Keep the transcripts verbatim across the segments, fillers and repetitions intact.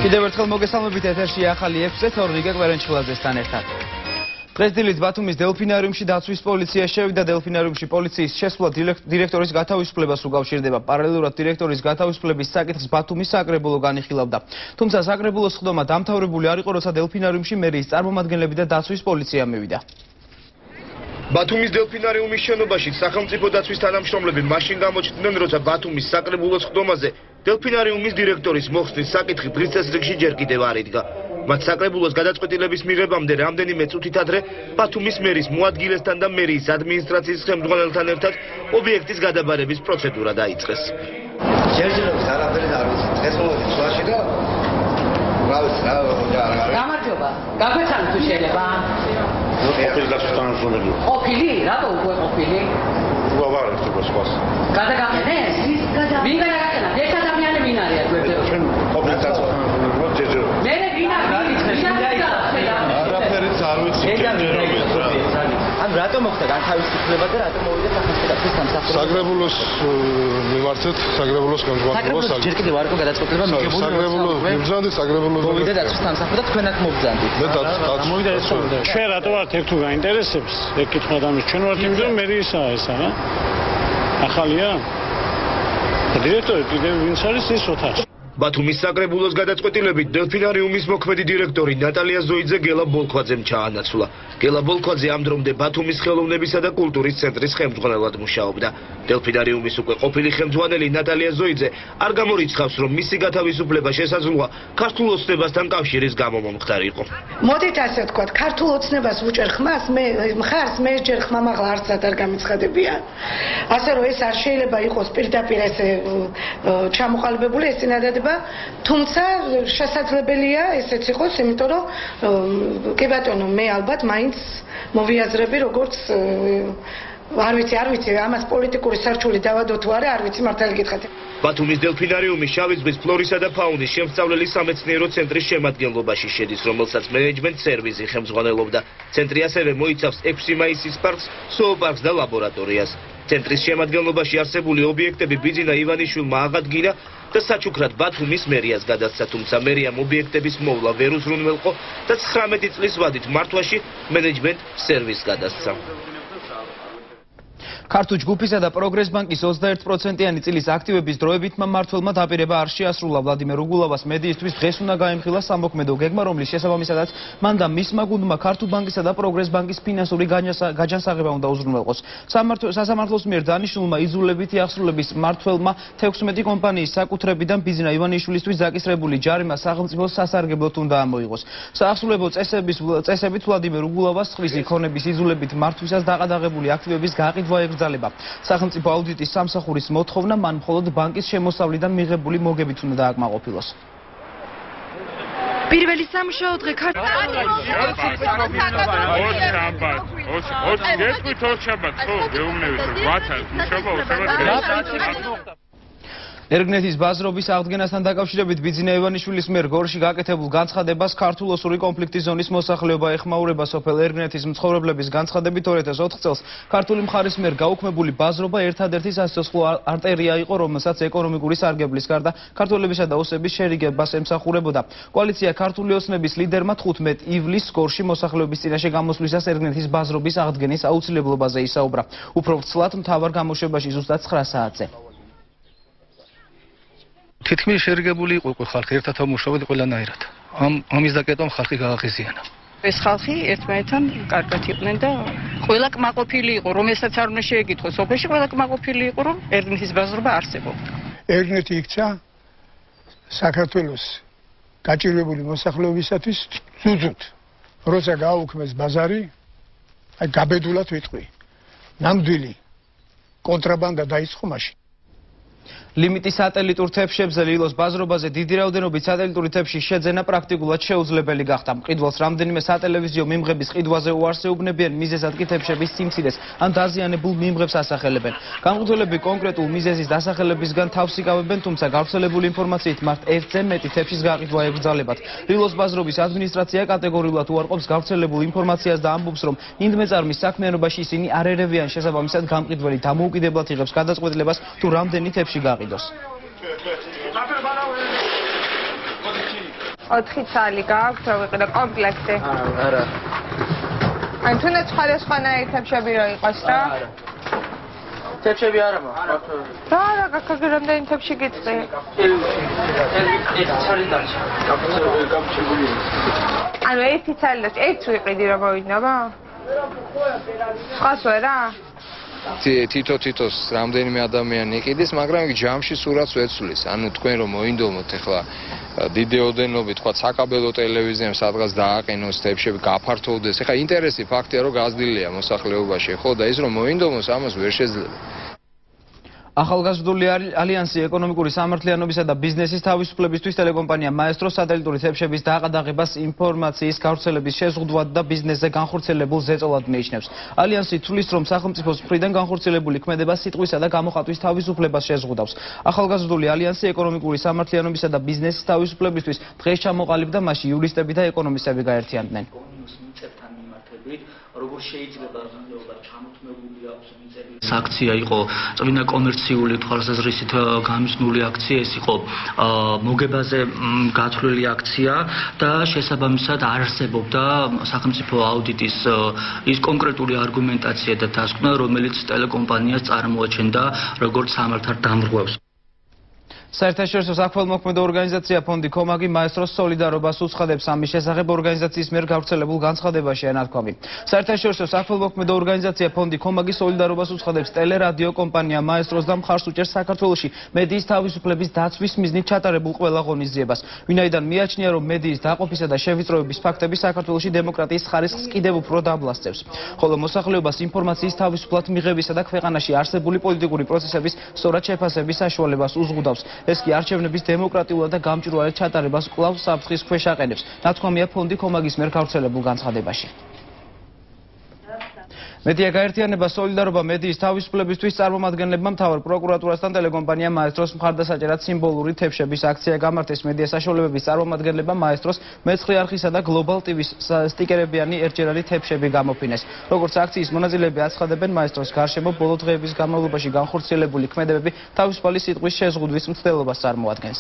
კიდევ ერთხელ მოგესალმებით ეთერში ახალი ექვსი თორნიკე კვერენჩხილაძესთან ერთად. დღეს დილით ბათუმის დელფინარიუმში დაცვის პოლიცია შევიდა. დელფინარიუმში პოლიციის შესვლა დირექტორის გათავისუფლებას უკავშირდება. პარალელურად დირექტორის გათავისუფლების საკითხს ბათუმის საკრებულო განიხილავდა. თუმცა საკრებულოს ხდომა დამთავრებული არ იყო, როცა დელფინარიუმში მერიის წარმომადგენლები და დაცვის პოლიცია მივიდა. ბათუმის დელფინარიუმის შენობაში სახელმწიფო დაცვის თანამშრომლები მაშინ გამოჩნდნენ, როცა ბათუმის საკრებულოს ხდომაზე დელფინარიუმის დირექტორის მოხსნის საკითხი დღის წესრიგში ჯერ კიდევ არ იდგა. მათ საკრებულოს გადაწყვეტილების მიღებამდე რამდენიმე წუთით ადრე ბათუმის მერის მოადგილესთან და მერიის ადმინისტრაციის ხელმძღვანელთან ერთად ობიექტის გადაბარების პროცედურა დაიწყეს. ჯერჯერობით არაფერი არ ვიცი. დღეს მოვედი ცვლაში და რა ვიცი რა არა. გამარჯობა. გაგვეცანით თუ შეიძლება? ყოფილი დაცვის თანამშრომელი. ყოფილი? რატო უკვე ყოფილი? უავარ ერთობა სხვას. გადაგაყენეს? ვინ გადაგაყენა? ეს ადამიანი ვინ არის გვერდზე? ჩვენ ყოფილი დაცვის თანამშრომელი ჯერჯერობით. მე ვინ არის? არაფერიც არ ვიცი. ან რატომ მოხდა განთავისუფლება და რატომ მოვიდა სახელმწიფოს სამსახურში? საკრებულოს მიმართეთ, საკრებულოს განმარტებას საკრებულოს ჯერ კიდევ არ იყო გადაწყვეტილება მიღებული. საკრებულო მიბრძანდი, საკრებულოს მოვიდა დაცვის სამსახური და თქვენ აქ მობრძანდით. მე დაც მოვიდა ეს ჩვენ რატო ვართ ერთ თუ გაინტერესებს? ეგ კითხვა და ჩვენ ვართ იმიტომ მერიისაა ეს არა? ახალია? დირექტორი კიდევ ვინც არის ის ოთახში. ბათუმის საკრებულოს გადაწყვეტილებით დელფინარიუმის მოქმედი დირექტორი ნატალია ზოიძე გელა ბოლქვაძემ ჩაანაცვლა. გელა ბოლქვაძე ამ დრომდე ბათუმის ხელოვნებისა და კულტურის ცენტრის ხელმძღვანელად მუშაობდა. დელფინარიუმის უკვე ყოფილი ხელმძღვანელი ნატალია ზოიძე არ გამორიცხავს, რომ მისი გათავისუფლება შესაძლოა ქართულ ოცნებასთან კავშირის გამო მომხდარიყო. მოდით ასე ვთქვათ, ქართულ ოცნებას უჭერ ხმას, მე მხარს მე ჯერ ხმა მაღლა არცად არ გამიცხადებიან. ასე რომ ეს არ შეიძლება იყოს პირდაპირ ესე ჩამოყალიბებული ეს წინადადება. თუმცა შესაძლებელია ესეც იყოს, იმიტომ რომ კი ბატონო, მე ალბათ მაინც მოვიაზრები როგორც არ ვიცი, არ ვიცი, ამას პოლიტიკური სარჩული დავადო თუ არა, არ ვიცი მართალი გითხრათ. ბათუმის დელფინარიუმი შავი ზღვის ფლორისა და ფაუნის შემსწავლელი სამეცნიერო ცენტრის შემადგენლობაში შედის, რომელსაც მენეჯმენტ სერვისი ხელმძღვანელობდა. ცენტრი ასევე მოიცავს ექვსი მაისის პარკს, ზოოპარკს და ლაბორატორიას. ცენტრის შემადგენლობაში არსებული ობიექტები ბიძინა ივანიშვილმა აღადგინა და საჩუქრად ბათუმის მერიას გადასცა, თუმცა მერიამ ობიექტების მოვლა ვერ უზრუნველყო და ცხრამეტი წლის ვადით მართვაში მენეჯმენტ სერვისს გადასცა. ქართულ ჯგუფისა და პროგრეს ბანკის ოცდაერთი პროცენტიანი წილის აქტივების დროებითმა მმართველმა დაპირება არ შეასრულა. ვლადიმერ უგულავას მედიისთვის დღეს უნდა გაემხილა სამოქმედო გეგმა, რომლის შესაბამისადაც მან და მისმა გუნდმა ქართულ ბანკისა და პროგრეს ბანკის ფინანსური გაჯანსაღება უნდა უზრუნველყოს. სასამართლოს მიერ დანიშნულმა იძულებითი აღსრულების მმართველმა თექვსმეტი კომპანიის საკუთრებიდან ბიძინა ივანიშვილისთვის დაკისრებული ჯარიმა სახელმწიფოს სასარგებლოდ უნდა ამოიღოს. საახსრულებო წესების წესებით ვლადიმერ უგულავას ხვის იქონების იძულებით მართვისას დაყადაღებული აქტივების გაყიდვა ებრძალება. სახელმწიფო აუდიტის სამსახურის მოთხოვნა მან მხოლოდ ბანკის შემოსავლიდან მიღებული მოგებით უნდა დააკმაყოფილოს. პირველი სამუშაო დღე ერგნეთის ბაზრობის აღდგენასთან დაკავშირებით ბიძინა ივანიშვილის მიერ გორში გაკეთებულ განცხადებას ქართულ ოსური კონფლიქტის ზონის მოსახლეობა ეხმაურება. სოფელ ერგნეთის მცხოვრებლების განცხადებით ორ ათას ოთხ წელს ქართული მხარის მიერ გაუქმებული ბაზრობა ერთადერთი სასიცოცხლო არტერია იყო, რომელსაც ეკონომიკური სარგებლის გარდა ქართველებისა და ოსების შერიგებას ემსახურებოდა. კოალიცია ქართული ოცნების ლიდერმა თხუთმეტი ივლისს გორში მოსახლეობის წინაშე გამოსვლისას ერგნეთის ბაზრობის აღდგენის აუცილებლობაზე ისაუბრა. უფრო ვრცლად მთავარ გამოშვებაში ზუსტად ცხრა საათზე. თითქმის შერიგებული იყო ხალხი, ერთად ამუშავებდა ყველანაირად. ამ ამის დაკეტვამ ხალხი გააღიზიანა. ეს ხალხი ერთმანეთთან კარგად იყვნენ და ყველა კმაყოფილი იყო, რომელსაც არ უნდა შეეკითხოს, სოფელში ყველა კმაყოფილი იყო, რომ ერგნეთის ბაზრობა არსებობდა. ერგნეთი იქცა საქართველოს გაჭირვებული მოსახლეობისათვის ძუძუთ. როცა გააუქმეს ბაზარი, აი გაბედულად ვიტყვი. ნამდვილი კონტრაბანდა დაიწყო მაშინ. ლიმიტი სატელიტურ თებშებზე ლილოს ბაზრობაზე დიდი რაოდენობით სატელიტური თებში შეძენა პრაქტიკულად შეუძლებელი გახდა. მყიდველს რამდენიმე სატელევიზიო მიმღების ყიდვაზე უარს ეუბნებიან, მიზეზად კი თებშების სიმციდეს ან დაზიანებულ მიმღებს ასახელებენ. გამყიდველები კონკრეტულ მიზეზის დასახელებისგან თავს იკავებენ, თუმცა გავრცელებული ინფორმაციით მათ ერთზე მეტი თებშის გაყიდვა ებრძალებათ. ლილოს ბაზრობის ადმინისტრაცია კატეგორიულად უარყოფს გავრცელებულ ინფორმაციას და ამბობს, რომ ინდმეწარმის საქმიანობაში ისინი არ ერევიან, შესაბამისად გამყიდველი დამოუკიდებლად იღებს გადაწყვეტილებას თუ რამდენი თებში გაყიდოს. ოთხი ცალი გაქვთ, რომ ვიყიდო კომპლექტი. არა. ან თუნდაც სხვადასხვანაირი თებშები რო იყოს რა? არა. თებშები არა მაქვს. რა რა გაქაგე რამდენი თებში გიწყვი? ეს ცალი დარჩა. კაპჩებული. ანუ ერთი ცალი და ერთ ვიყიდი რომ მოვიდება? სხვას ვერა? თითო თითოს რამდენიმე ადამიანი იყიდის, მაგრამ იქ ჯამში სურათს ვეცვლის. ანუ თქვენ რომ მოინდომოთ ახლა დიდი ოდენობით, თქვა საკაბელო ტელევიზიამ სადღაც დააყენოს თებშები, გაფართოვდეს. ახლა ინტერესი ფაქტია რომ გაზრდილია მოსახლეობაში, ხო და ის რომ მოინდომოს ამას ვერ შეძლება. ახალგაზრდული ალიანსი ეკონომიკური სამართლიანობისა და ბიზნესის თავისუფლებისთვის ტელეკომპანია მაესტრო სატელიტური თებშების დაყადაღებას ინფორმაციის გავრცელების შეზღუდვად და ბიზნესზე განხორციელებულ ზეწოლად მიიჩნევს. ალიანსი თვლის, რომ სახელმწიფოს მხრიდან განხორციელებული ქმედება სიტყვისა და გამოხატვის თავისუფლებას შეზღუდავს. ახალგაზრდული ალიანსი ეკონომიკური სამართლიანობისა და ბიზნესის თავისუფლებისთვის დღეს ჩამოყალიბდა, მასში იურისტები და ეკონომისტები გაერთიანდნენ. როგორ შეიძლება ჩამოთმებული აქვს მიწების აქცია იყო წმინდა კომერციული თვალსაზრისით გამიზნული აქცია, ეს იყო მოგებაზე გათვლილი აქცია და შესაბამისად არ არსებობდა სახელმწიფო აუდიტის ის კონკრეტული არგუმენტაცია და დასკვნა, რომელიც ტელეკომპანიას წარმოაჩენდა როგორც სამართალ დამრღვევს. საერთაშორისო საქველმოქმედო ორგანიზაცია ფონდი კომაგი მაესტროს სოლიდარობას უცხადებს, ამის შესახებ ორგანიზაციის მიერ გავრცელებულ განცხადებაში ენათქვამი. საერთაშორისო საქველმოქმედო ორგანიზაცია ფონდი კომაგი სოლიდარობას უცხადებს ტელერადიო კომპანია მაესტროს და მხარს უჭერს საქართველოში მედიის თავისუფლების დაცვის მიზნით ჩატარებულ ყველა ღონისძიებას. ვინაიდან მიაჩნია, რომ მედიის დაყოფისა და შევიწროების ფაქტები საქართველოში დემოკრატიის ხარისხს კიდევ უფრო დაბლასწევს. ხოლო მოსახლეობას ინფორმაციის თავისუფლად მიღებისა და ქვეყანაში არსებული პოლიტიკური პროცესების სწორად შეფასების საშუალებას უზღუდავს. ეს კი არჩევნების დემოკრატიულად და გამჭვირვალედ ჩატარებას კვლავ საფრთხის ქვეშ აყენებს. ნათქვამია ფონდი კომაგის მიერ გავრცელებულ განცხადებაში. მედია გაერთიანება სოლიდარობა მედიის თავისუფლებისთვის წარმომადგენლებმა მთავარ პროკურატურასთან ტელეკომპანია მაესტროს მხარდასაჭერად სიმბოლური თებშების აქცია გამართეს. მედია საშუალებების წარმომადგენლებმა მაესტროს მეცხრე არხისა და გლობალ ტივის სტიკერებიანი ერთჯერადი თებშები გამოფინეს. როგორც აქციის მონაწილეები აცხადებენ, მაესტროს გარშემო ბოლო დღეების განმავლობაში განხორციელებული ქმედებები თავისუფალი სიტყვის შეზღუდვის მცდელობას წარმოადგენს.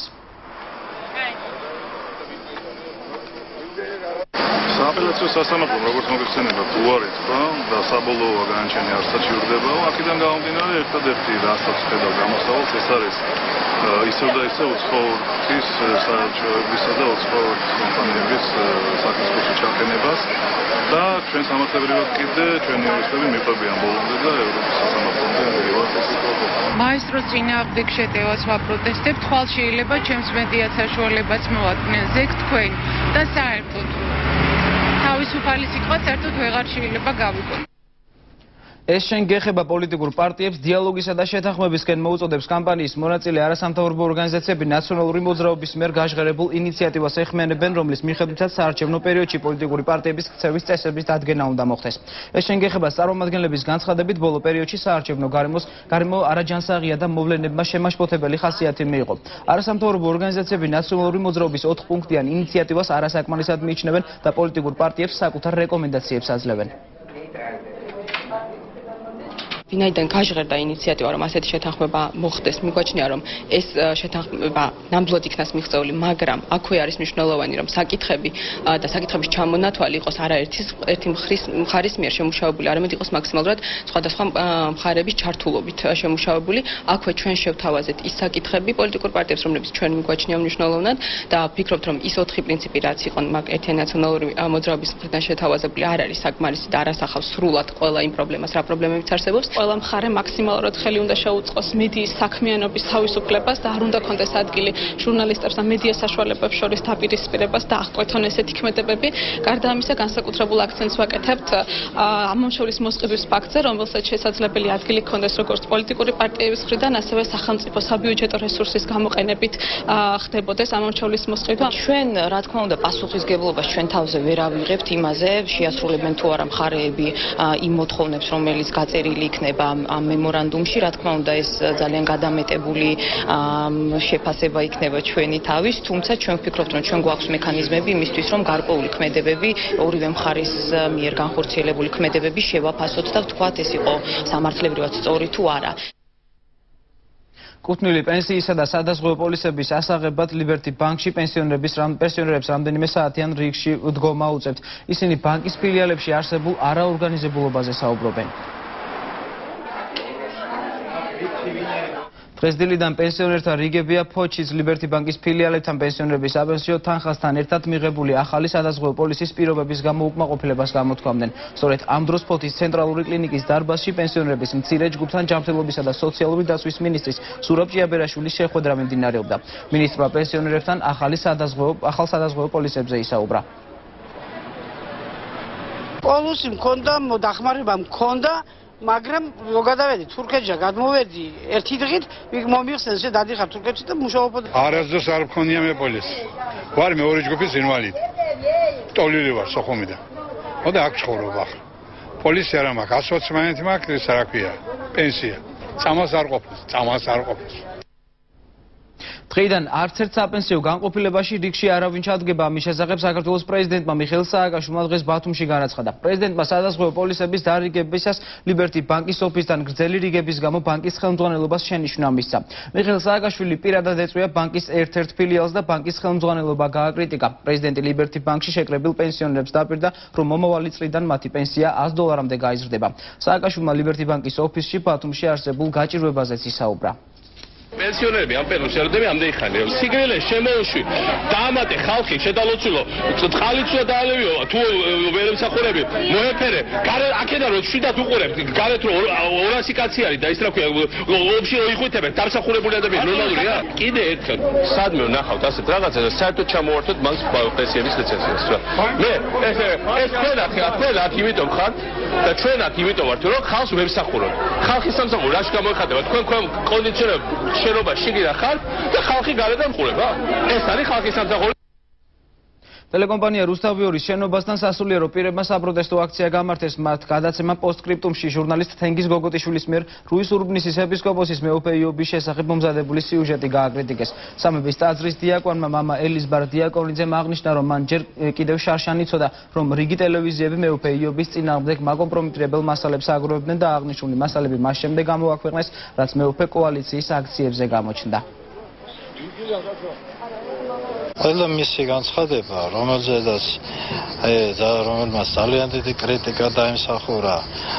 სააპელაციო სასამართლომ როგორც მოგეხსენება უარი თქვა და საბოლოო განაჩენი არსად შეურდება. აქედან გამომდინარე ერთადერთი რასაც ხედავ გამოსავალს, ეს არის ისევ და ისევ უცხოეთის საერთაშორისო და უცხოეთის კომპანიების საკითხში ჩაყენებას და ჩვენ სამართლებრივად კიდე ჩვენი იურისტები მიყვებიან ბოლომდე და ევროპის სასამართლომდე მივიღოთ ეს პროტესტი. მაესტროს წინააღმდეგ შეტევას ვაპროტესტებ, თვალ შეიძლება ჩემს მედია საშუალებაც მოვაკნენ ზეგ თქვენ და საერთოდ თავისუფალი სიტყვა საერთოდ ვეღარ შეიძლება გავიგოთ. ეს შენ გეხება პოლიტიკურ პარტიებს დიალოგისა და შეთანხმებისკენ მოუწოდებს კამპანიის მონაწილე არასამთავრობო ორგანიზაციები ნაციონალური მოძრაობის მიერ გაჟღერებულ ინიციატივას ეხმიანებენ, რომლის მიხედვითაც საარჩევნო პერიოდში პოლიტიკური პარტიების ქცევის წესების დადგენა უნდა მოხდეს. ეს შენ გეხება წარმომადგენლების განცხადებით ბოლო პერიოდში საარჩევნო გარემოს გარემო არაჯანსაღია და მოვლენებმა შემაშფოთებელი ხასიათი მიიღო. არასამთავრობო ორგანიზაციები ნაციონალური მოძრაობის ოთხ პუნქტიან ინიციატივას არასაკმარისად მიიჩნევენ და პოლიტიკურ პარტიებს საკუთარ რეკომენდაციებს აძლევენ. ვინაიდან გაჟღერდა ინიციატივა, რომ ასეთი შეთანხმება მოხდეს, მიგვაჩნია, რომ ეს შეთანხმება ნამდვილად იქნას მიღწეული, მაგრამ აქვე არის მნიშვნელოვანი, რომ საკითხები და საკითხების ჩამონათვალი იყოს არაერთი ერთი მხარის მიერ შემუშავებული, არამედ იყოს მაქსიმალურად სხვადასხვა მხარების ჩართულობით შემუშავებული. აქვე ჩვენ შევთავაზეთ ის საკითხები პოლიტიკურ პარტიებს, რომლებიც ჩვენ მიგვაჩნია მნიშვნელოვნად და ვფიქრობთ, რომ ის ოთხი პრინციპი, რაც იყო ერთიანი ნაციონალური მოძრაობის მხრიდან შეთავაზებული, არ არის საკმარისი და არ ასახავს სრულად ყველა იმ პრობლემას, რა პრობლემებიც არსებობს. ყველა მხარე მაქსიმალურად ხელი უნდა შეუწყოს მედიის საქმიანობის თავისუფლებას და არ უნდა კონდეს ადგილი ჟურნალისტებს და მედია საშუალებებს შორის დაპირისპირებას და აღკვეთონ ესეთი ქმედებები. გარდა ამისა, განსაკუთრებულ აქცენტს ვაკეთებთ ამომრჩევლის მოსყიდვის ფაქტზე, რომელსაც შესაძლებელი ადგილი ჰქონდეს როგორც პოლიტიკური პარტიების მხრიდან, ასევე სახელმწიფო საბიუჯეტო რესურსის გამოყენებით ხდებოდეს ამომრჩევლის მოსყიდვა. ჩვენ, რა თქმა უნდა, პასუხისგებლობას ჩვენ თავზე ვერ ავიღებთ იმაზე, შეასრულებენ თუ არა მხარეები იმ მოთხოვნებს, რომელიც გაწერილი იქნება ამ მემორანდუმში, რა თქმა უნდა, ეს ძალიან გადამეტებული შეფასება იქნება ჩვენი თავის, თუმცა ჩვენ ვფიქრობთ, რომ ჩვენ გვაქვს მექანიზმები იმისთვის, რომ გარკვეული ქმედებები, ორივე მხარის მიერ განხორციელებული ქმედებები შევაფასოთ და ვთქვათ, ეს იყო სამართლებრივად სწორი თუ არა. კუთვნილი პენსიისა და სადაზღვევო პოლისების ასაღებად ლიბერტი ბანკში პენსიონერების პენსიონერებს რამდენიმე საათიან რიგში დგომა უწევთ. ისინი ბანკის ფილიალებში არსებულ არაორგანიზებულობაზე საუბრობენ. დღეს დილიდან პენსიონერთა რიგებია ფოჩის ლიბერტი ბანკის ფილიალებთან პენსიონერების აპენსიო თანხასთან ერთად მიღებული ახალი სადაზღვევო პოლისის პირობების გამო უკმაყოფილებას გამოთქვამდნენ. სწორედ ამ დროს ფოთის ცენტრალური კლინიკის დარბაზში პენსიონერების მცირე ჯგუფთან ჯანმრთელობისა და სოციალური დაცვის მინისტრის სურაბ ჭიაბერაშვილის შეხვედრა მიმდინარეობდა. მინისტრმა პენსიონერებთან ახალი სადაზღვევო ახალ სადაზღვევო პოლისებზე ისაუბრა. პოლუსი მქონდა, დახმარება მქონდა, მაგრამ რო გადავედი თურქეთში გადმოვედი ერთი დღით მომიხსენს რომ დადიხარ თურქეთში და მუშაობდი. არასდროს არ მქონია მე პოლისი. ვარ მეორე ჯგუფის ინვალიდი. ტოლილი ვარ სოხუმიდან. ხოდა აქ ცხოვრობ ახლა. პოლისი არ მაქვს, ასოცმენტი მაქვს, ეს რა ქვია, პენსია. წამას არ ყოფნის, წამას არ ყოფნის. დღეიდან არც ერთ საპენსიო განყოფილებაში რიგში არავინ ჩადგება. ამის შესახებ საქართველოს პრეზიდენტმა მიხეილ სააკაშვილმა დღეს ბათუმში განაცხადა. პრეზიდენტმა სადაზღვევო პოლისების დარიგებისას ლიბერტი ბანკის ოფისთან გრძელი რიგების გამო ბანკის ხელმძღვანელობას შენიშვნა მისცა. მიხეილ სააკაშვილი პირადად ეწვია ბანკის ერთ-ერთ ფილიალს და ბანკის ხელმძღვანელობა გააკრიტიკა. პრეზიდენტი ლიბერტი ბანკში შეკრებილ პენსიონერებს დაპირდა, რომ მომავალი წლიდან მათი პენსია ას დოლარამდე გაიზრდება. სააკაშვილმა ლიბერტი ბანკის ოფისში ბათუმში არსებულ გაჭირვებაზეც ისაუბრა. პენსიონერები ამ პენსიონერები ამდენი ხანია. სიგრილე შემოუშვი, დაამატე ხალხი, შედალოცულო, წყალიცვა დაალევიო, თუ ვერ ემსახურები, მოეფერე. გარე აქედან რო შვიდად უყურებ, გარეთ რო ორასი კაცი არის და ის რა ქვია, ოფში რო იხვითებენ, დამსახურებული ადამიანი ნორმალურია? კიდე ერთხელ სადმე ვნახავთ ასეთ რაღაცას და საერთოდ ჩამოვართოთ მას პენსიების ლიცენზიას რა. მე ეს ეს თქვენ აქ თქვენ აქ იმიტომ ხართ და ჩვენ აქ იმიტომ ვართ, რომ ხალხს ვემსახუროთ. ხალხის სამსახური რაში გამოიხატება? თქვენ თქვენ კონდიციონერები შენობა შიგნით ხარ და ხალხი გარედან ყურება. ეს არის ხალხის სამსახური. ტელეკომპანია რუსთავიორის შენობასთან სასულიერო პირებმა საპროტესტო აქცია გამართეს. მათ გადაცემა პოსტსკრიპტუმში ჟურნალისტ თენგიზ გოგოტიშვილის მიერ რუის ურბნისის ეპისკოპოსის მეუფეიობის შესახებ მომზადებული სიუჟეტი გააკრიტიკეს. სამების ტაძრის დიაკონმა მამა ელიზბარ დიაკონიძემ აღნიშნა, რომ მან ჯერ კიდევ შარშან იცოდა, რომ რიგი ტელევიზიები მეუფეიობის წინააღმდეგ მაკომპრომიტირებელ მასალებს აგროვებდნენ და აღნიშნული მასალები მას შემდეგ გამოაქვეყნეს, რაც მეუფე კოალიციის აქციებზე გამოჩნდა. ყველა მისი განცხადება, რომელზედაც რომელმაც ძალიან დიდი კრიტიკა დაიმსახურა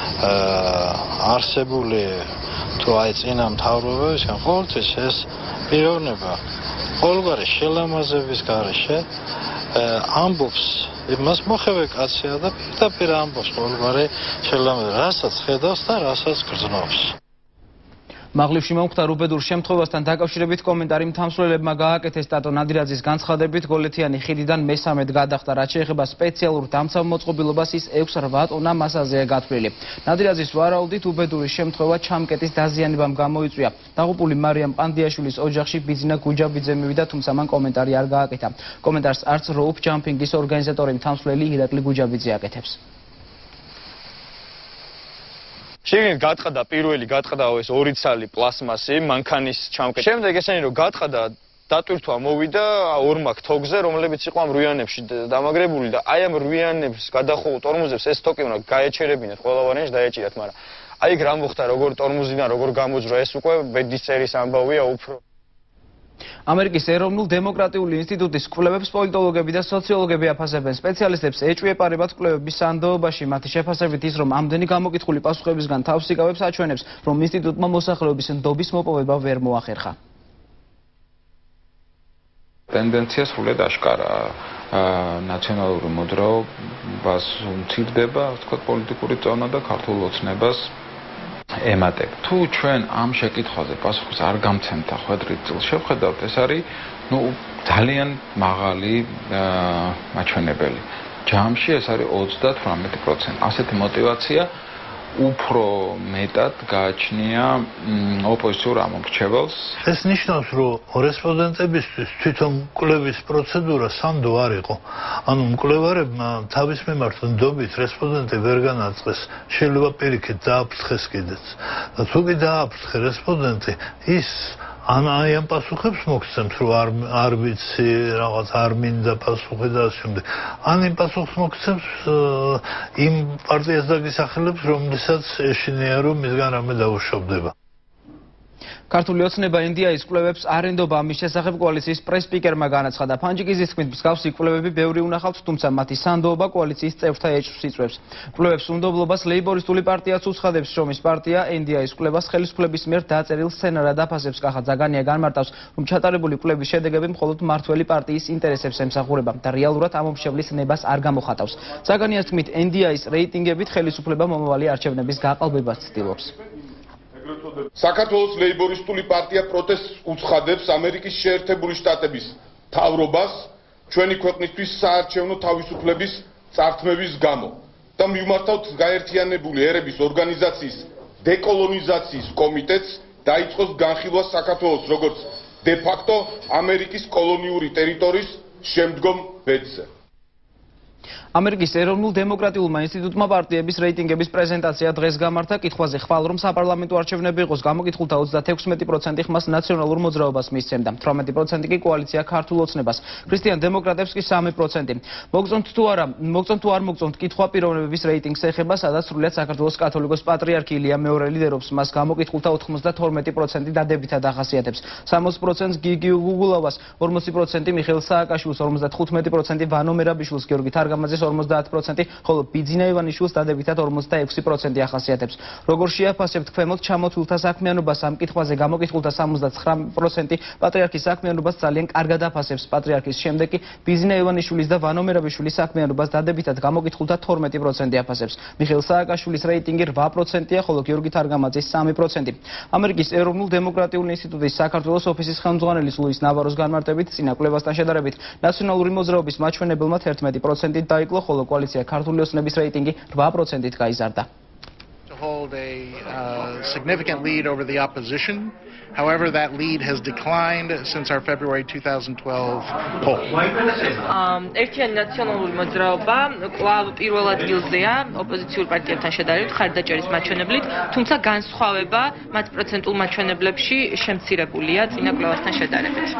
არსებული თუ აი წინა მთავრობებისგან, ყოველთვის ეს პიროვნება ყოველგვარი შელამაზების გარეშე ამბობს იმას მოხევე კაცია და პირდაპირ ამბობს ყოველგვარი შელამაზება, რასაც ხედავს და რასაც გრძნობს. მაღლივში მომხდარ უბედურ შემთხვევასთან დაკავშირებით კომენტარი მთამსვლელებმა გააკეთეს. ტატო ნადირაძის განცხადებით გოლეთიანი ხიდიდან მესამედ გადახდა. რაც შეეხება სპეციალურ დამცავ მოწყობილობას, ის ექვს რვა ტონა მასაზეა გათვლილი. ნადირაძის ვარაუდით უბედური შემთხვევა ჩამკეტის დაზიანებამ გამოიწვია. დაღუპული მარიამ ყანდიაშვილის ოჯახში ბიძინა გუჯაბიძე მივიდა, თუმცა მან კომენტარი არ გააკეთა. კომენტარს არც როუფ ჯამპინგის ორგანიზატორი მთამსვლელი ირაკლი გუჯაბიძე აკეთებს. შიგნით გატყდა პირველი გატყდაო ეს ორი ცალი პლასმასი მანქანის ჩამკეტი. შემდეგ ესენი რომ გატყდა დატვირთვა მოვიდა ორმაგ თოგზე, რომლებიც იყო ამ რუიანებში დამაგრებული და აი ამ რუიანებს გადახოუ ტორმუზებს ეს თოკი უნდა გაეჩერებინათ, ყველავარენში დაეჭირათ, მაგრამ აი ეგ რა მოხდა, როგორ ტორმუზიდან როგორ გამოძრა, ეს უკვე ბედის წერის ამბავია უფრო. ამერიკის ეროვნულ დემოკრატიული ინსტიტუტის კვლევებს პოლიტოლოგები და სოციოლოგები აფასებენ. სპეციალისტებს ეჭვიეპარებათ კვლევების სანდოობაში. მათი შეფასებით ის, რომ ამდენი გამოკითხული პასუხებისგან თავს იკავებს, აჩვენებს, რომ ინსტიტუტმა მოსახლეობის ნდობის მოპოვება ვერ მოახერხა. ტენდენცია სრულად აშკარაა. ნაციონალური მოძრაობას უმცირდება, თქვა პოლიტიკური წონა და ქართულ ოცნებას ემატებ. თუ ჩვენ ამ შეკითხვაზე პასუხს არ გამცემთ ხვედრით წილს შევხედავთ, ეს არის ნუ ძალიან მაღალი მაჩვენებელი. ჯამში ეს არის ოცდათვრამეტი პროცენტი. ასეთი мотиваცია უფრო მეტად გააჩნია ოპოზიციურ ამორჩეველს. ეს ნიშნავს, რომ რესპონდენტებისთვის თვითონ კვლევის პროცედურა სანდო არ იყო. ანუ მკვლევარებმა თავის მიმართ ნდობით რესპონდენტი ვერ განაწყეს, შეიძლება პირიქით დააფრთხეს კიდეც. და თუ კი დააფრთხე რესპონდენტი, ის ან აი ამ პასუხებს მოგცემს, რომ არ არ ვიცი, რაღაც არ მინდა პასუხი და ასე შემდეგ. ან იმ პასუხს მოგცემს იმ პარტიას დაგისახელებს, რომლესაც ეშინია, რომ მისგან რამე დაუშავდება. ქართული ოცნება ინდიაის კვლევებს არ ენდობა ამის შესახებ კოალიციის პრეს-სპიკერმა განაცხადა. ფანჯიკიზის თქმით, მსგავსი კვლევები ბევრი უნახავთ, თუმცა მათი სანდოობა კოალიციის წევრთა ეჭვს იწვევს. კვლევებს უნდობლობას ლეიბორისტული პარტიაც უცხადებს, შრომის პარტია ინდიაის კვლევას ხელისუფლების მიერ დაწერილ სცენარად აფასებს. კახა ზაგანია განმარტავს, რომ ჩატარებული კვლევის შედეგები მხოლოდ მმართველი პარტიის ინტერესებს ემსახურება და რეალურად ამომრჩევლის ნებას არ გამოხატავს. ზაგანიას თქმით, ინდიაის რეიტინგებით ხელისუფლება მომავალი არჩევნების გაყალბებას ცდილობს. საქართველოს ლეიბორისტული პარტია პროტესტს უცხადებს ამერიკის შეერთებული შტატების მთავრობას ჩვენი ქვეყნისთვის საარჩევნო თავისუფლების წართმების გამო და მივმართავთ გაერთიანებული ერების ორგანიზაციის დეკოლონიზაციის კომიტეტს დაიწყოს განხილვა საქართველოს როგორც დე ფაქტო ამერიკის კოლონიური ტერიტორიის შემდგომ ბედზე. ამერიკის ეროვნულ დემოკრატიულმა ინსტიტუტმა პარტიების რეიტინგების პრეზენტაცია დღეს გამართა. კითხვაზე ხვალ რომ საპარლამენტო არჩევნები იყოს გამოკითხულთა ოცდაექვსი პროცენტი ხმას ნაციონალურ მოძრაობას მისცემდა. თვრამეტი პროცენტი კი კოალიცია ქართულ ოცნებას. ქრისტიან დემოკრატებს კი სამი პროცენტი. მოგწონთ თუ არა, მოგწონთ თუ არ მოგწონთ კითხვა პიროვნებების რეიტინგს ეხება, სადაც სრულიად საქართველოს კათოლიკოს პატრიარქი ილია მეორე ლიდერობს. მას გამოკითხულთა ოთხმოცდათორმეტი პროცენტი დადებითად ახასიათებს. სამოცს პროცენტს გიგი უგულავას, ორმოცი პროცენტი მიხეილ სააკაშვილს, ორმოცდათხუთმეტი პროცენტი ვანო მერაბიშვილს, გიორგი თარგამაძეს ორმოცდაათი პროცენტი, ხოლო ბიძინა ივანიშვილს დადებითად ორმოცდაექვსი პროცენტი ახასიათებს. როგორ შეაფასებთ ქვემოთ ჩამოთვლილთა საქმიანობას? ამ კითხვაზე გამოკითხულთა სამოცდაცხრა პროცენტი პატრიარქის საქმიანობას ძალიან კარგად აფასებს. პატრიარქის შემდეგ კი ბიძინა ივანიშვილის და ვანო მერაბიშვილის საქმიანობას დადებითად გამოკითხულთა თორმეტი პროცენტი აფასებს. მიხეილ სააკაშვილის რეიტინგი რვა პროცენტია, ხოლო გიორგი თარგამაძის სამი პროცენტი. ამერიკის ეროვნულ დემოკრატიული ინსტიტუტის საქართველოს ოფისის ხელმძღვანელის ლუის ნავაროს განმარტებით, წინა კვლევასთან შედარებით ნაციონალური მოძრაობის მაჩვენებელმა თერთმეტი პროცენტით დაიკლო, ხოლო კოალიცია ქართული ოცნების რეიტინგი რვა პროცენტით გაიზარდა. To hold a uh, significant lead over the opposition. However, that lead has declined since our February two thousand twelve poll. ერთიანი ნაციონალური მოძრაობა კვლავ პირველ ადგილზეა ოპოზიციურ პარტიებთან შედარებით ხარდაჭერის მაჩვენებლით, თუმცა განსხვავება მათ პროცენტულ მაჩვენებლებში შემცირებულია წინა კვლევასთან შედარებით.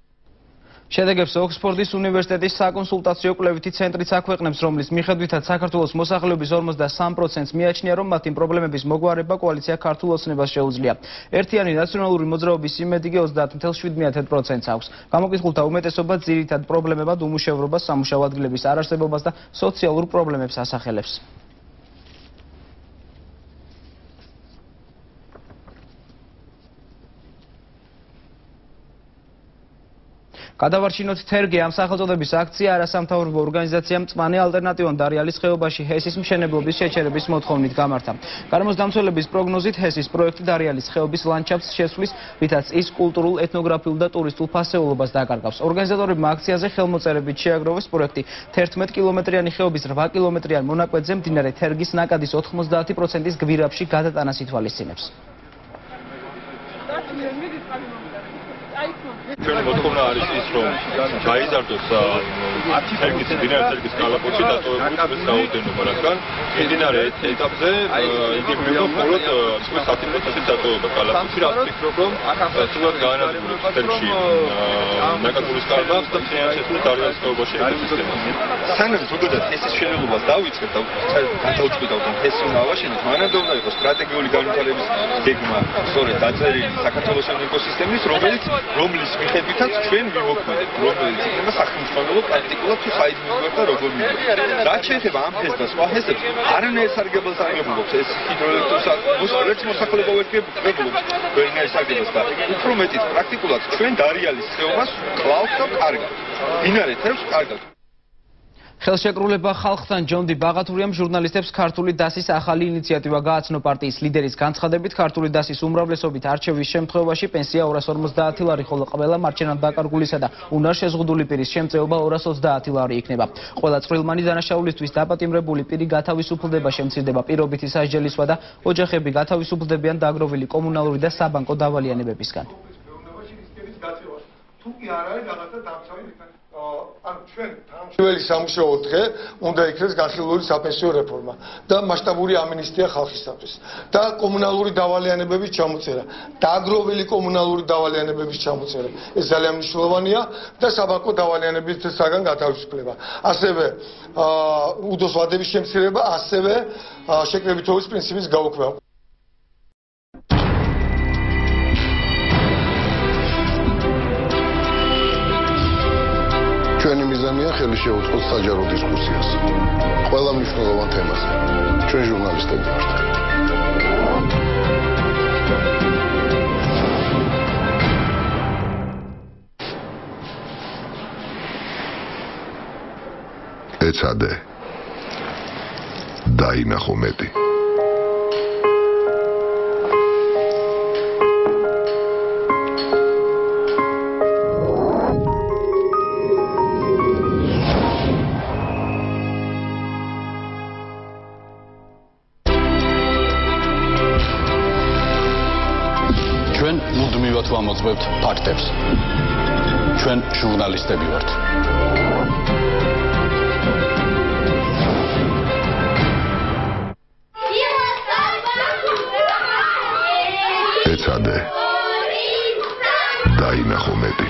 შედეგებს ოქსფორდის უნივერსიტეტის საკონსულტაციო კვლევითი ცენტრიც აქვეყნებს, რომლის მიხედვითაც საქართველოს მოსახლეობის ორმოცდასამ პროცენტს მიაჩნია, რომ მათი პრობლემების მოგვარება კოალიცია ქართულ ოცნებას შეუძლია. ერთიანი ნაციონალური მოძრაობის იმედი კი ოცდაათ ათი შვიდ პროცენტს აქვს. გამოკითხულთა უმეტესობა ძირითად პრობლემებად უმუშევრობას, სამუშაო ადგილების არარსებობას და სოციალურ პრობლემებს ასახელებს. გადავარჩინოთ თერგე ამ სახელწოდების აქცია არასამთავრობო ორგანიზაციამ მწვანე ალტერნატივა დარიალის ხეობაში ჰესის მშენებლობის შეჩერების მოთხოვნით გამართა. გარემოსდამცველების პროგნოზით ჰესის პროექტი დარიალის ხეობის ლანდშაფტს შესვლის, რითაც ის კულტურულ, ეთნოგრაფიულ და ტურისტულ ფასეულობას დაკარგავს. ორგანიზატორებმა აქციაზე ხელმოწერებით შეაგროვეს პროექტი თერთმეტ კილომეტრიანი ხეობის რვა კილომეტრიან მონაკვეთზე მდინარე თერგის ნაკადის ოთხმოცდაათი პროცენტის გვირაბში გადატანას ითვალისწინებს. ჩვენი მოთხოვნა არის ის, რომ გაიზარდოს თერგის მდინარე თერგის კალაპოტში დატოვებული წყლის რაოდენობა, რადგან მდინარე ეტაპზე იგივეა მხოლოდ წყლის ათი პროცენტით დატოვება კალაპოტში, რაც ფიქრობ, რომ სულად გაანადგურებს თერგში ნაკადულის კარგავს და ფინანსებრივ დარიალის ხეობაში ეკოსისტემას. სანამ ზოგადად ჰესის მშენებლობას დავიწყებთ და გადავწყვიტავთ, რომ ჰესი უნდა ავაშენოთ, მანამდე უნდა იყოს სტრატეგიული განვითარების გეგმა, სწორედ დაწერილი საქართველოს ეკოსისტემის, რომელიც რომლის მიხედვითაც ჩვენ ვიმოქმედებთ, რომელიც იქნება სახელმწიფო პრაქტიკულად თუ საიდუმლო და როგორ მივიღებთ. რაც შეეხება ამ ჰესს და სხვა ჰესებს, არანაირ სარგებლობას არ გებულობს ეს ჰიდროელექტროსადგური მოსახლეობა ვერ გებულობს ვერნაირ სარგებლობას და უფრო მეტიც პრაქტიკულად ჩვენ დარიალის ხეობას კლავთ და კარგავთ. მდინარე თერგს კარგავთ. ხელშეკრულება ხალხთან ჯონ დი ბაღათურიამ ჟურნალისტებს ქართული დასის ახალი ინიციატივა გააცნო. პარტიის ლიდერის განცხადებით, ქართული დასის უმრავლესობით არჩევის შემთხვევაში პენსია ორას ორმოცდაათი ლარი, ხოლო ყველა მარჩენად დაკარგულისა და უნარ შეზღუდული პირის შემწეობა ორას ოცდაათი ლარი იქნება. ყველა წვრილმანი დანაშაულისთვის დაპატიმრებული პირი გათავისუფლდება, შემცირდება პირობითი სასჯელისვა და ოჯახები გათავისუფლდებიან დაგროვილი კომუნალური და საბანკო დავალიანებებისგან. თუ კი არ არის რაღაცა დამცავი ან ჩვენ პირველი სამუშაო დღე უნდა იქნეს განხილული საპენსიო რეფორმა და მასშტაბური ამინისტია ხალხისათვის და კომუნალური დავალიანებების ჩამოწერა, დააგროვილი კომუნალური დავალიანებების ჩამოწერა. ეს ძალიან მნიშვნელოვანია და საბანკო დავალიანებისგან გათავისუფლება. ასევე უდოს ვადების შემცირება, ასევე შეკრებითობის პრინციპის გაუქმება. სიყვარული შეუწყოთ საჯარო დისკუსიას. ყველა მნიშვნელოვან თემაზე. ჩვენ ჟურნალისტები ვართ. ეცადე დაინახო მეტი. ჩვენ მუდმივად ვამოწმებთ ფაქტებს. ჩვენ ჟურნალისტები ვართ. ეცადე დაინახო მეტი.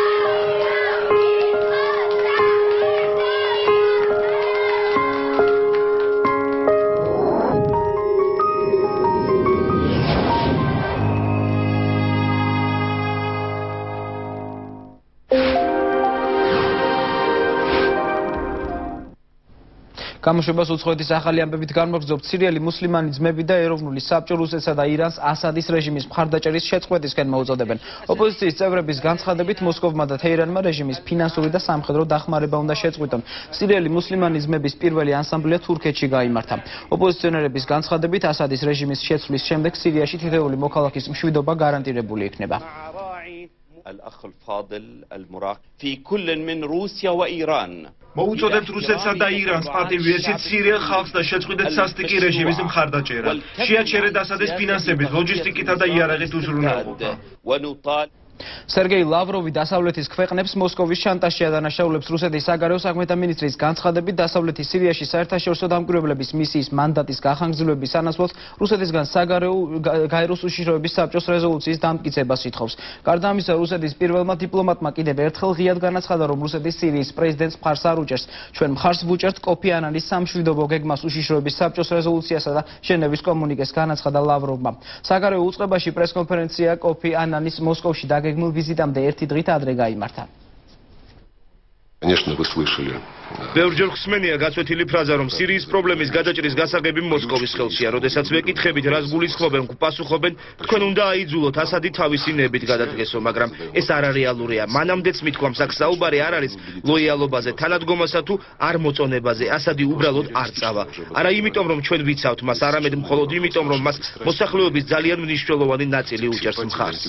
გამოშვებას უცხოეთის ახალი ამბებით განმოგზაურთ სირიელი მუსლიმანი ძმები და ეროვნული საბჭო რუსეთსა და ირანს ასადის რეჟიმის მხარდაჭერის შეწყვეტისკენ მოუწოდებენ. ოპოზიციის წევრების განცხადებით მოსკოვმა და თეირანმა რეჟიმის ფინანსური და სამხედრო დახმარება უნდა შეწყვიტონ. სირიელი მუსლიმანი ძმების პირველი ანსამბლია თურქეთში გაიმართა. ოპოზიციონერების განცხადებით ასადის რეჟიმის შეცვლის შემდეგ სირიაში თითოეული მოქალაქის მშვიდობა გარანტირებული იქნება. الأخ الفاضل المراقب في كل من روسيا وإيران მოუწოდებთ რუსეთსა და ირანს პატივიესით სირიელ ხალხს და შეწყვიტეთ სასტიკი რეჟიმის მხარდაჭერა. შეაჩერეთ ასადის ფინანსების, ლოჯისტიკითა და იარაღით უზრუნველყოფა. სერგეი ლავროვი დასავლეთის ქვეყნებს მოსკოვის შანტაჟში ადანაშაულებს. რუსეთის საგარეო საქმეთა მინისტრის განცხადებით დასავლეთის სირიაში საერთაშორისო დამკვირვებლების მისიის მანდატის გახანგრძლივების სანაცვლოდ რუსეთისგან საგარეო გაეროს უშიშროების საბჭოს რეზოლუციის დამტკიცებას ითხოვს. გარდა ამისა, რუსეთის პირველმა დიპლომატმა კიდევ ერთხელ ღიად განაცხადა, რომ რუსეთის სირიის პრეზიდენტს მხარს არ უჭერს. ჩვენ მხარს ვუჭერთ კოფი ანანის სამშვიდობო გეგმას უშიშროების საბჭოს რეზოლუციასა და ჟენევის კომუნიკეს, განაცხადა ლავროვმა. საგარეო უწყებაში პრესკონფერენცია კოფი ანანის მოსკოვში დაგეგმილ ვიზიტამდე ერთი დღით ადრე გაიმართა. Конечно, вы слышали. ბევრჯერ ხსმენია გაწვეთილი ფრაზა, რომ სირიის პრობლემის გადაჭრის გასაღები მოსკოვის ხელშია. როდესაც ვეკითხებით, რას გულისხმობენ, პასუხობენ, თქვენ უნდა აიძულოთ ასადი თავისი ნებით გადადგესო, მაგრამ ეს არარეალურია. მანამდეც მithქვამს, აქ საუბარი არ არის ლოიალობაზე, თანადგომასა თუ არ მოწონებაზე. ასადი უბრალოდ არ წავა. არა იმიტომ, რომ ჩვენ ვიცავთ მას, არამედ მხოლოდ იმიტომ, რომ მას მოსახლეობის ძალიან მნიშვნელოვანი ნაწილი უჭერს მხარს.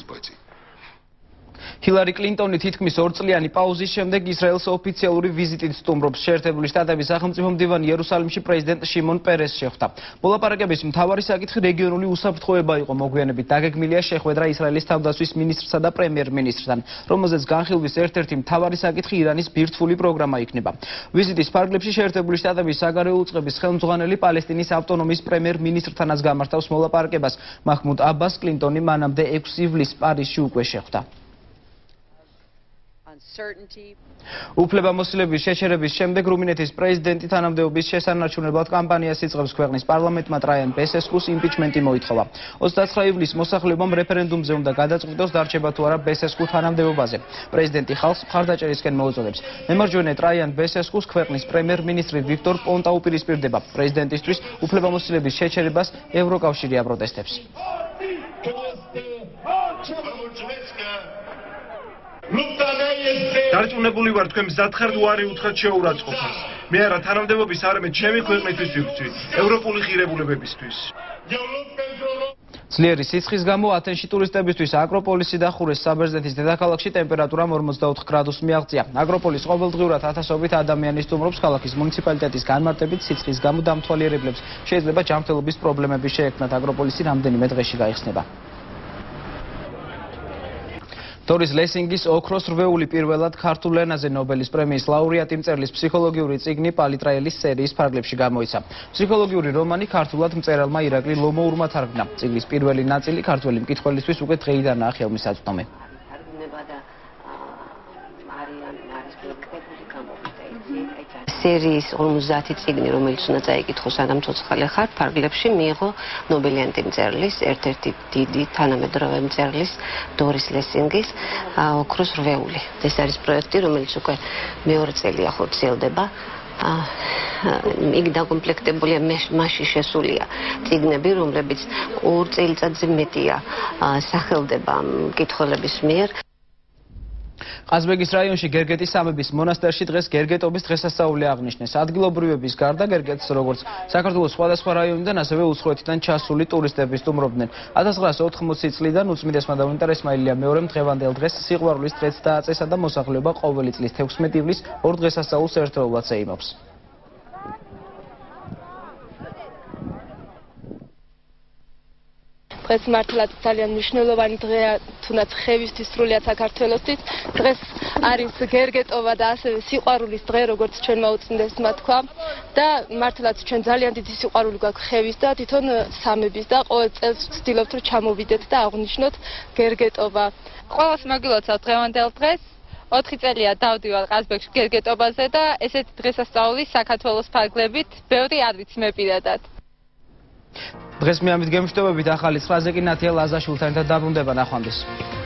ჰილარი კლინტონი თითქმის ორწლიანი პაუზის შემდეგ ისრაელს ოფიციალური ვიზიტით სტუმრობს. შეერთებული შტატების სახელმწიფო მდივანი იერუსალიმში პრეზიდენტ შიმონ პერესს შეხვდა. მოლაპარაკების მთავარი საკითხი რეგიონული უსაფრთხოება იყო. მოგვიანებით დაგეგმილია შეხვედრა ისრაელის თავდაცვის მინისტრსა და პრემიერ-მინისტრთან, რომელზეც განხილვის ერთ-ერთი მთავარი საკითხი ირანის ბირთვული პროგრამა იქნება. ვიზიტის ფარგლებში შეერთებული შტატების საგარეო უწყების ხელმძღვანელი პალესტინის ავტონომიის პრემიერ-მინისტრთანაც გამართავს მოლაპარაკებას. მაჰმუდ აბას კლინტონი მანამდე ექვსი ივლისს პარიზში უკვე შეხვდა. უფლებამოსილების შეჩერების შემდეგ რუმინეთის პრეზიდენტი თანამდებობის შესანარჩუნებლად კამპანიას იწყებს. ქვეყნის პარლამენტმა ტრაიან ბესესკუს იმპიჩმენტი მოითხოვა. ოცდაცხრა ივლისს მოსახლეობამ რეფერენდუმზე უნდა გადაწყვიტოს დარჩება თუ არა ბესესკუ თანამდებობაზე. პრეზიდენტი ხალხს მხარდაჭერისკენ მოუწოდებს. მემარჯვენე ტრაიან ბესესკუს ქვეყნის პრემიერ-მინისტრი ვიქტორ პონტა უპირისპირდება. პრეზიდენტისთვის უფლებამოსილების შეჩერებას ევროკავშირი აპროტესტებს. დარწმუნებული ვარ, თქვენ მზად ხართ უარი უთხრათ შეურაცხყოფას. მე არა თანამდებობის, არამედ ჩემი ქვეყნისთვის ვიქცევი, ევროპული ღირებულებებისთვის. ძლიერი სიცხის გამო ათენში ტურისტებისთვის აკროპოლისი და ხურეს საბერძნეთის დედაქალაქში ტემპერატურამ ორმოცდაოთხ გრადუსს მიაღწია. აკროპოლის ყოველდღიურად ათასობით ადამიანი სტუმრობს. ქალაქის მუნიციპალიტეტის განმარტებით სიცხის გამო დამთვალიერებლებს შეიძლება ჯანმრთელობის პრობლემები შეექმნათ. აკროპოლისი რამდენიმე დღეში გაიხსნება. თორის ლესინგის ოქროს რვეული პირველად ქართულ ენაზე ნობელის პრემიის ლაურეატი მწერლის ფსიქოლოგიური წიგნი პალიტრაელის სერიის ფარგლებში გამოიცა. ფსიქოლოგიური რომანი ქართულად მწერალმა ირაკლი ლომოურმა თარგმნა. წიგნის პირველი ნაწილი ქართველი მკითხველისთვის უკვე დღეიდანაა ხელმისაწვდომი. სერიის ორმოცდაათი წიგნი, რომელიც უნდა წაიკითხოს სანამ ცოცხალი ხარ, ფარგლებში მიიღო ნობელიანტი მწერლის, ერთ-ერთი დიდი თანამედროვე მწერლის, დორის ლესინგის ოქროს რვეული. ეს არის პროექტი, რომელიც უკვე მეორე წელია ხორციელდება. იგი დაკომპლექტებულია მასში შესულია წიგნები, რომლებიც ორ წელიწადზე მეტია სახელდება მკითხველების მიერ. ყაზბეგის რაიონში გერგეტის სამების მონასტერში დღეს გერგეტობის დღესასწაული აღნიშნეს. ადგილობრივების გარდა გერგეტს როგორც საქართველოს სხვადასხვა რაიონიდან, ასევე უცხოეთიდან ჩასული ტურისტები სტუმრობდნენ. ათას ცხრაასი ოთხმოცი წლიდან უწმიდესმა და უნიტარ ესმაილია მეორემ დღევანდელ დღეს სიყვარულის დღეც დააწესა და მოსახლეობა ყოველი წლის თექვსმეტი ივლისს ორ დღესასწაულს ერთდროულად ეიმავს. დღეს მართლაც ძალიან მნიშვნელოვანი დღეა, თუნდაც ხევისთვის, სრულიად საქართველოსთვის. დღეს არის გერგეტობა და ასევე სიყვარულის დღე, როგორც ჩვენმა უწმიდესმა თქვა. და მართლაც ჩვენ ძალიან დიდი სიყვარული გვაქვს ხევის და თვითონ სამების და ყოველ წელს ვცდილობთ, რომ ჩამოვიდეთ და აღვნიშნოთ გერგეტობა. ყველას მოგილოცავთ დღევანდელ დღეს. ოთხი წელია დავდივარ ყაზბეგში გერგეტობაზე და ესეთი დღესასწაული საქართველოს ფარგლებით ბევრი არ ვიცი მე პირადად. დღეს მე ამით გემშვიდობებით ახალი ცხრაზე კი ნათია ლაზაშვილთან ერთად დაბრუნდება ნახვამდის.